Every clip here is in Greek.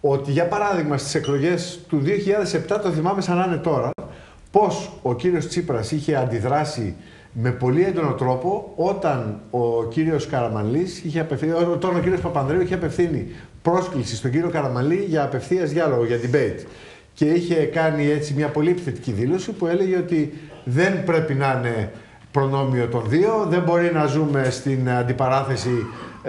ότι για παράδειγμα στις εκλογές του 2007, το θυμάμαι σαν να είναι τώρα, πως ο κύριος Τσίπρας είχε αντιδράσει με πολύ έντονο τρόπο όταν ο κύριος Καραμανλής όταν ο κύριος Παπανδρέου είχε απευθύνει πρόσκληση στον κύριο Καραμανλή για απευθείας διάλογο, για debate. Και είχε κάνει έτσι μια πολύ επιθετική δήλωση που έλεγε ότι δεν πρέπει να είναι προνόμιο των δύο, δεν μπορεί να ζούμε στην αντιπαράθεση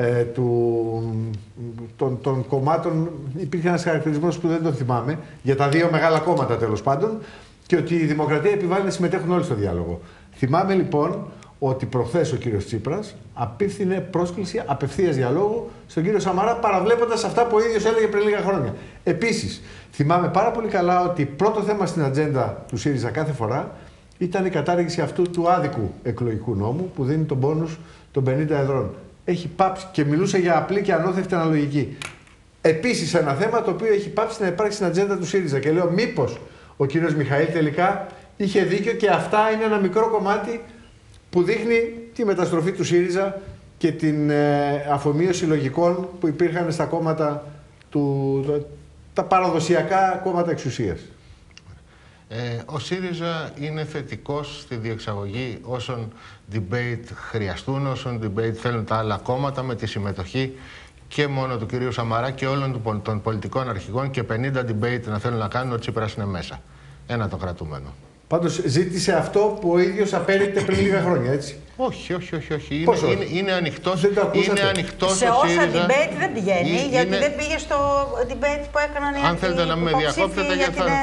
των κομμάτων. Υπήρχε ένας χαρακτηρισμός που δεν τον θυμάμαι, για τα δύο μεγάλα κόμματα τέλος πάντων, και ότι η δημοκρατία επιβάλλει να συμμετέχουν όλοι στο διάλογο. Θυμάμαι λοιπόν ότι προχθές ο κύριος Τσίπρας απίφθινε πρόσκληση απευθείας διαλόγου στον κύριο Σαμαρά, παραβλέποντας αυτά που ο ίδιος έλεγε πριν λίγα χρόνια. Επίσης, θυμάμαι πάρα πολύ καλά ότι πρώτο θέμα στην ατζέντα του ΣΥΡΙΖΑ κάθε φορά ήταν η κατάργηση αυτού του άδικου εκλογικού νόμου που δίνει τον μπόνους των 50 εδρών. Έχει πάψει και μιλούσε για απλή και ανώθευτη αναλογική. Επίσης, ένα θέμα το οποίο έχει πάψει να υπάρχει στην ατζέντα του ΣΥΡΙΖΑ. Και λέω, μήπως ο κύριος Μιχαήλ τελικά είχε δίκιο και αυτά είναι ένα μικρό κομμάτι που δείχνει τη μεταστροφή του ΣΥΡΙΖΑ και την αφομοίωση λογικών που υπήρχαν στα κόμματα τα παραδοσιακά κόμματα εξουσίας. Ο ΣΥΡΙΖΑ είναι θετικός στη διεξαγωγή όσων debate χρειαστούν, όσων debate θέλουν τα άλλα κόμματα, με τη συμμετοχή και μόνο του κυρίου Σαμαρά και όλων των πολιτικών αρχηγών, και 50 debate να θέλουν να κάνουν, ο Τσίπρας είναι μέσα. Ένα το κρατούμενο. Πάντως ζήτησε αυτό που ο ίδιος απέριπτε πριν λίγα χρόνια, έτσι. Όχι. Είναι ανοιχτός. Σε όσα debate δεν πηγαίνει, γιατί δεν πήγε στο debate που έκαναν οι Αν θέλετε να με διακόπτετε,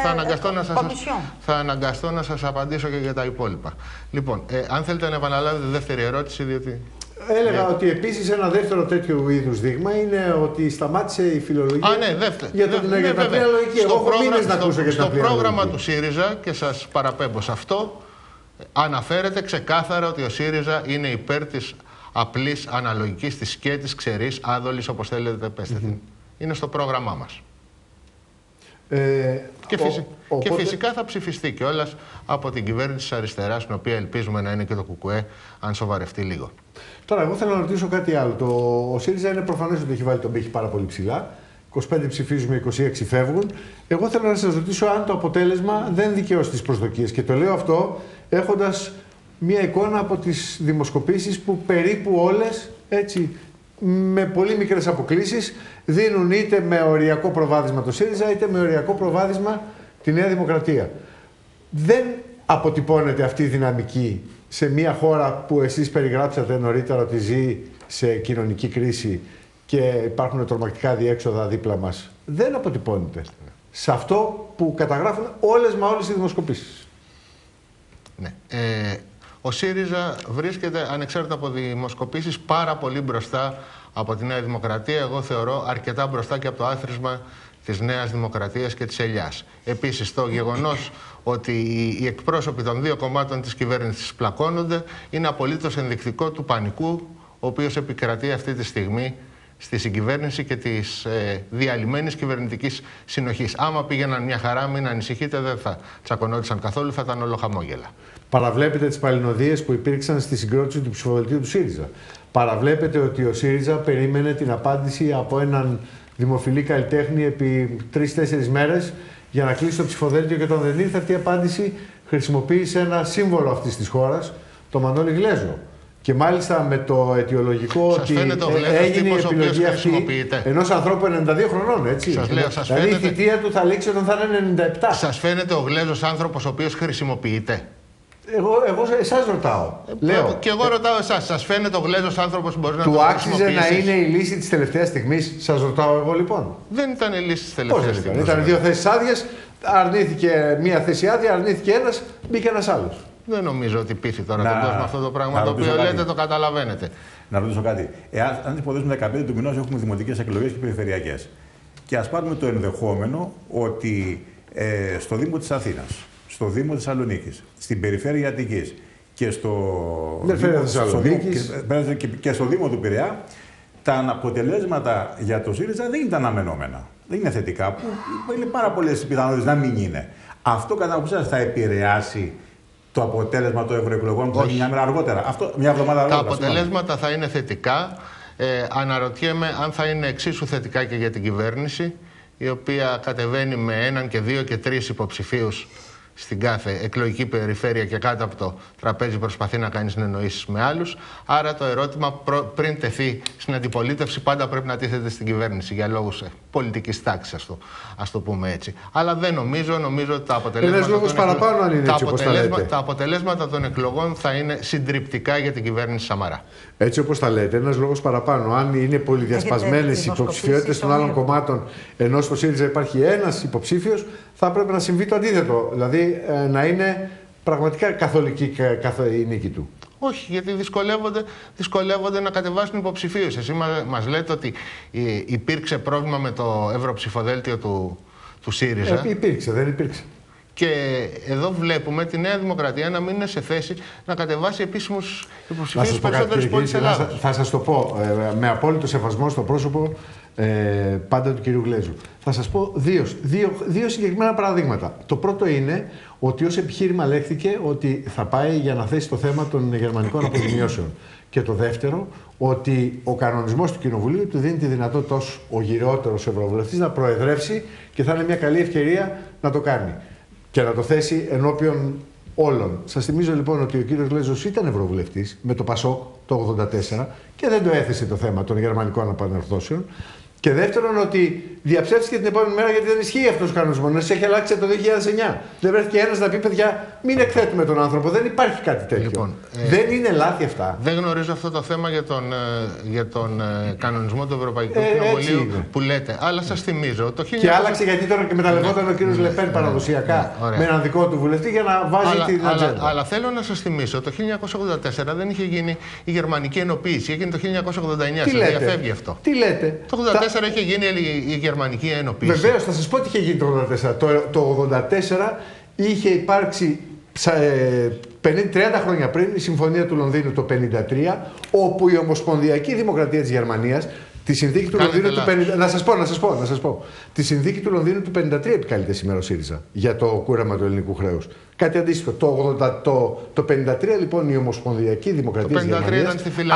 θα αναγκαστώ να σας απαντήσω και για τα υπόλοιπα. Λοιπόν, αν θέλετε να επαναλάβετε τη δεύτερη ερώτηση, διότι... Έλεγα ότι επίσης ένα δεύτερο τέτοιο είδους δείγμα είναι ότι σταμάτησε η φιλολογία για την απλή λογική. Εγώ έχω μήνες να ακούσω για την απλή λογική. Στο πρόγραμμα του ΣΥΡΙΖΑ, και σας παραπέμπω σε αυτό, αναφέρεται ξεκάθαρα ότι ο ΣΥΡΙΖΑ είναι υπέρ της απλής αναλογικής, της σκέτης, ξερής, άδολης, όπως θέλετε πέστε την. Είναι στο πρόγραμμά μας. Και φυσικά θα ψηφιστεί κιόλας από την κυβέρνηση της αριστεράς, την οποία ελπίζουμε να είναι και το ΚΚΕ, αν σοβαρευτεί λίγο. Τώρα, εγώ θέλω να ρωτήσω κάτι άλλο. Ο ΣΥΡΙΖΑ είναι προφανές ότι έχει βάλει τον πύχη πάρα πολύ ψηλά. 25 ψηφίζουμε, 26 φεύγουν. Εγώ θέλω να σας ρωτήσω αν το αποτέλεσμα δεν δικαιώσει τις προσδοκίες. Και το λέω αυτό έχοντας μία εικόνα από τις δημοσκοπήσεις που περίπου όλες, έτσι, με πολύ μικρές αποκλίσεις, δίνουν είτε με οριακό προβάδισμα το ΣΥΡΙΖΑ, είτε με οριακό προβάδισμα τη Νέα Δημοκρατία. Δεν αποτυπώνεται αυτή η δυναμική σε μια χώρα που εσείς περιγράψατε νωρίτερα ότι ζει σε κοινωνική κρίση και υπάρχουν τρομακτικά διέξοδα δίπλα μας. Δεν αποτυπώνεται σε αυτό που καταγράφουν όλες οι δημοσκοπήσεις. Ναι. Ο ΣΥΡΙΖΑ βρίσκεται, ανεξάρτητα από δημοσκοπήσεις, πάρα πολύ μπροστά από τη Νέα Δημοκρατία. Εγώ θεωρώ αρκετά μπροστά και από το άθροισμα της Νέας Δημοκρατίας και της Ελιάς. Επίσης, το γεγονός ότι οι εκπρόσωποι των δύο κομμάτων της κυβέρνησης πλακώνονται είναι απολύτως ενδεικτικό του πανικού ο οποίος επικρατεί αυτή τη στιγμή στη συγκυβέρνηση και της διαλυμένης κυβερνητικής συνοχής. Άμα πήγαιναν μια χαρά, μην ανησυχείτε, δεν θα τσακωνόντουσαν καθόλου, θα ήταν όλο χαμόγελα. Παραβλέπετε τις παλινοδίες που υπήρξαν στη συγκρότηση του ψηφοδελτίου του ΣΥΡΙΖΑ. Παραβλέπετε ότι ο ΣΥΡΙΖΑ περίμενε την απάντηση από έναν δημοφιλή καλλιτέχνη επί 3-4 μέρες για να κλείσει το ψηφοδέλτιο, και όταν δεν ήρθε αυτή η απάντηση, χρησιμοποίησε ένα σύμβολο αυτής της χώρας, το Μανώλη Γλέζο. Και μάλιστα με το αιτιολογικό ότι έγινε η επιλογή αυτή ενός ανθρώπου 92 χρονών, έτσι. Δηλαδή η θητεία του θα λήξει όταν θα είναι 97. Σας φαίνεται ο Γλέζος άνθρωπος ο οποίος χρησιμοποιείται? Εγώ εσάς ρωτάω. Λέω. Και εγώ ρωτάω εσάς. Σας φαίνεται ο Γλέζος άνθρωπος που μπορεί να το χρησιμοποιήσει? Του άξιζε να είναι η λύση της τελευταίας στιγμής? Σας ρωτάω εγώ λοιπόν. Δεν ήταν η λύση της τελευταίας στιγμής. Ήταν δύο θέσεις άδειες, αρνήθηκε μία θέση άδεια, αρνήθηκε ένας, μπήκε ένας άλλος. Δεν νομίζω ότι πείθει τώρα τον κόσμο αυτό το πράγμα το οποίο λέτε, το καταλαβαίνετε. Να ρωτήσω κάτι. Αν υποδέσουμε 15 του μηνός έχουμε δημοτικές εκλογές και περιφερειακές. Και ας πάρουμε το ενδεχόμενο ότι στο Δήμο της Αθήνας, στο Δήμο της Θεσσαλονίκης, στην περιφέρεια Αττικής και και στο Δήμο του Πειραιά, τα αποτελέσματα για το ΣΥΡΙΖΑ δεν ήταν αναμενόμενα. Δεν είναι θετικά. Που είναι πάρα πολλές πιθανότητες να μην είναι. Αυτό κατά άποψή σας θα επηρεάσει το αποτέλεσμα των ευρωεκλογών που θα είναι μια μέρα αργότερα? Αυτό, μια εβδομάδα αργότερα. Τα αποτελέσματα θα είναι θετικά. Αναρωτιέμαι αν θα είναι εξίσου θετικά και για την κυβέρνηση. η οποία κατεβαίνει με 1 και 2 και 3 υποψηφίους στην κάθε εκλογική περιφέρεια και κάτω από το τραπέζι προσπαθεί να κάνει συνεννοήσεις με άλλους. Άρα το ερώτημα πριν τεθεί στην αντιπολίτευση πάντα πρέπει να τίθεται στην κυβέρνηση για λόγους πολιτικής τάξης, ας το πούμε έτσι. Αλλά δεν νομίζω ότι τα αποτελέσματα των εκλογών θα είναι συντριπτικά για την κυβέρνηση Σαμαρά. Έτσι όπως τα λέτε, ένας λόγος παραπάνω. Αν είναι πολυδιασπασμένες οι υποψηφιότητες των άλλων κομμάτων, ενώ στο ΣΥΡΙΖΑ υπάρχει ένας υποψήφιος, θα πρέπει να συμβεί το αντίθετο. Δηλαδή να είναι πραγματικά καθολική η νίκη του. Όχι, γιατί δυσκολεύονται να κατεβάσουν υποψηφίους. Εσείς μας λέτε ότι υπήρξε πρόβλημα με το ευρωψηφοδέλτιο του ΣΥΡΙΖΑ. Υπήρξε, δεν υπήρξε. Και εδώ βλέπουμε τη Νέα Δημοκρατία να μην είναι σε θέση να κατεβάσει επίσημους υποψηφίους περισσότερες πόλεις της Ελλάδας. Θα σας το πω με απόλυτο σεβασμό στο πρόσωπο πάντα του κυρίου Γλέζου. Θα σας πω δύο συγκεκριμένα παραδείγματα. Το πρώτο είναι ότι ως επιχείρημα λέχθηκε ότι θα πάει για να θέσει το θέμα των γερμανικών αποζημιώσεων. Και το δεύτερο, ότι ο κανονισμός του Κοινοβουλίου του δίνει τη δυνατότητα ως ο γυρεότερος ευρωβουλευτής να προεδρεύσει και θα είναι μια καλή ευκαιρία να το κάνει και να το θέσει ενώπιον όλων. Σας θυμίζω λοιπόν ότι ο κύριος Γλέζος ήταν ευρωβουλευτής με το ΠΑΣΟΚ το 1984 και δεν το έθεσε το θέμα των γερμανικών επανορθώσεων. Και δεύτερον, ότι διαψεύστηκε την επόμενη μέρα γιατί δεν ισχύει αυτός ο κανονισμός. Να έχει αλλάξει το 2009. Δεν βρέθηκε ένας να πει: παιδιά, μην εκθέτουμε τον άνθρωπο. Δεν υπάρχει κάτι τέτοιο. Λοιπόν, δεν είναι λάθη αυτά. Δεν γνωρίζω αυτό το θέμα για τον κανονισμό του Ευρωπαϊκού Κοινοβουλίου που λέτε. Αλλά σας θυμίζω. Και άλλαξε γιατί τώρα και μεταλλευόταν ο κύριος Λεπέν παραδοσιακά με έναν δικό του βουλευτή για να βάζει την ατζέντα. Αλλά θέλω να σας θυμίσω, το 1984 δεν είχε γίνει η γερμανική ενοποίηση. Έγινε το 1989. Σας διαφεύγει αυτό. Τι λέτε. Το 1984 είχε γίνει η γερμανική ενοποίηση. Βεβαίως, θα σας πω τι είχε γίνει το 1984. Το 1984 είχε υπάρξει 30 χρόνια πριν η Συμφωνία του Λονδίνου το 1953, όπου η Ομοσπονδιακή Δημοκρατία της Γερμανίας τη συνθήκη του Λονδίνου του 1953. Να σας πω. Τη συνθήκη του Λονδίνου του 1953 επικαλείται σήμερα ο ΣΥΡΙΖΑ για το κούρεμα του ελληνικού χρέους. Κάτι αντίστοιχο. Το 1953 λοιπόν η Ομοσπονδιακή Δημοκρατία της Γερμανίας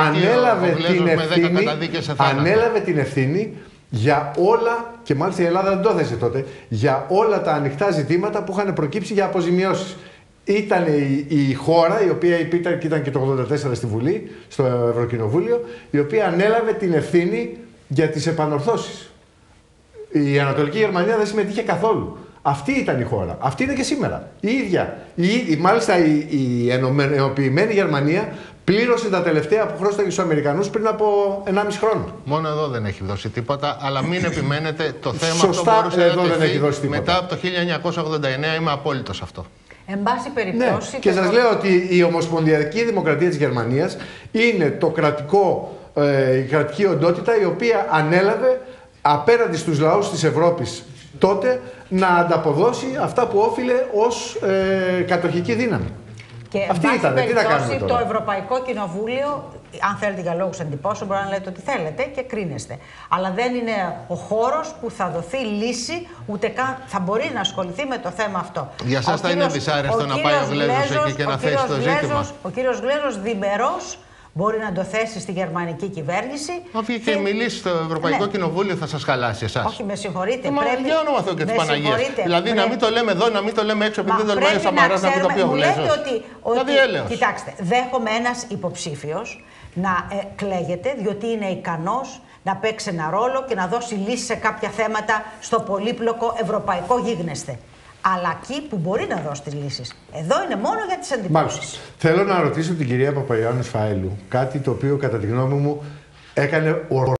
ανέλαβε την ευθύνη για όλα, και μάλιστα η Ελλάδα δεν το έθεσε τότε, για όλα τα ανοιχτά ζητήματα που είχαν προκύψει για αποζημιώσεις. Ήταν η χώρα, η οποία ήταν και το 1984 στη Βουλή, στο Ευρωκοινοβούλιο, η οποία ανέλαβε την ευθύνη για τις επανορθώσεις. Η Ανατολική Γερμανία δεν συμμετείχε καθόλου. Αυτή ήταν η χώρα. Αυτή είναι και σήμερα. Η ίδια. Μάλιστα η ενοποιημένη Γερμανία πλήρωσε τα τελευταία που χρώσταγε στους Αμερικανούς πριν από 1,5 χρόνο. Μόνο εδώ δεν έχει δώσει τίποτα, αλλά μην επιμένετε, το θέμα σωστά, αυτό μπορούσε εδώ να δεν έχει δώσει τίποτα. Μετά από το 1989, είμαι απόλυτος αυτό. Εν πάση περιπτώσει. Ναι. Και σας λέω ότι η Ομοσπονδιακή Δημοκρατία της Γερμανίας είναι η κρατική οντότητα η οποία ανέλαβε απέναντι στους λαούς της Ευρώπης τότε να ανταποδώσει αυτά που όφιλε ως κατοχική δύναμη. Και αυτή ήταν. Τι να κάνουμε τώρα. Το Ευρωπαϊκό Κοινοβούλιο, αν θέλετε για λόγους εντυπώσεων, μπορεί να λέτε ό,τι θέλετε και κρίνεστε. Αλλά δεν είναι ο χώρος που θα δοθεί λύση, ούτε καν θα μπορεί να ασχοληθεί με το θέμα αυτό. Για σας θα είναι δυσάρεστο να πάει ο Γλέζος εκεί και να θέσει το ζήτημα. Ο κύριος Γλέζος διμερώς μπορεί να το θέσει στη γερμανική κυβέρνηση. Αφού και μιλήσει στο Ευρωπαϊκό Κοινοβούλιο θα σας χαλάσει εσάς. Όχι, με συγχωρείτε. Για όνομα Θεού και της Παναγίας. Δηλαδή να μην το λέμε εδώ, να μην το λέμε έξω, επειδή δεν τολμάει ο Σαμαράς να πει το πιο Γλέζος. Κοιτάξτε, δέχομαι ένας υποψήφιος να κλαίγεται, διότι είναι ικανός να παίξει ένα ρόλο και να δώσει λύση σε κάποια θέματα στο πολύπλοκο ευρωπαϊκό γίγνεσθε. Αλλά εκεί που μπορεί να δώσει τις λύσεις. Εδώ είναι μόνο για τις εντυπώσεις. Θέλω να ρωτήσω την κυρία Παπαϊωάννου Σφαΐλου κάτι το οποίο κατά τη γνώμη μου έκανε